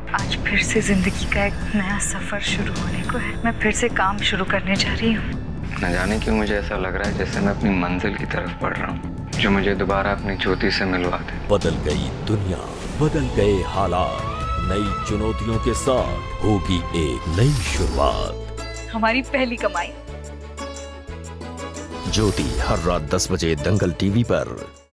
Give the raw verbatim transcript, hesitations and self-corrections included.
आज फिर से जिंदगी का एक नया सफर शुरू होने को है। मैं फिर से काम शुरू करने जा रही हूँ। न जाने क्यों मुझे ऐसा लग रहा है जैसे मैं अपनी मंजिल की तरफ बढ़ रहा हूँ, जो मुझे दोबारा अपनी ज्योति से मिलवा दे। बदल गई दुनिया, बदल गए हालात, नई चुनौतियों के साथ होगी एक नई शुरुआत। हमारी पहली कमाई। ज्योति हर रात दस बजे दंगल टीवी पर।